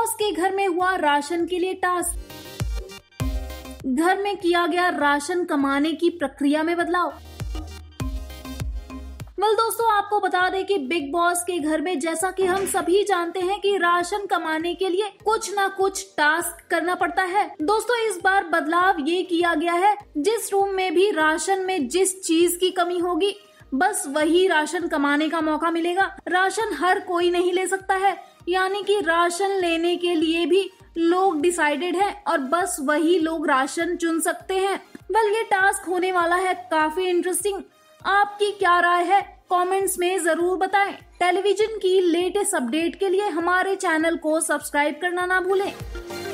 Boss के घर में हुआ राशन के लिए टास्क। घर में किया गया राशन कमाने की प्रक्रिया में बदलाव। दोस्तों, आपको बता दें कि बिग बॉस के घर में जैसा कि हम सभी जानते हैं कि राशन कमाने के लिए कुछ ना कुछ टास्क करना पड़ता है। दोस्तों, इस बार बदलाव ये किया गया है, जिस रूम में भी राशन में जिस चीज की कमी होगी बस वही राशन कमाने का मौका मिलेगा। राशन हर कोई नहीं ले सकता है, यानी कि राशन लेने के लिए भी लोग डिसाइडेड है और बस वही लोग राशन चुन सकते हैं। ये टास्क होने वाला है काफी इंटरेस्टिंग। आपकी क्या राय है कमेंट्स में जरूर बताएं। टेलीविजन की लेटेस्ट अपडेट के लिए हमारे चैनल को सब्सक्राइब करना ना भूलें।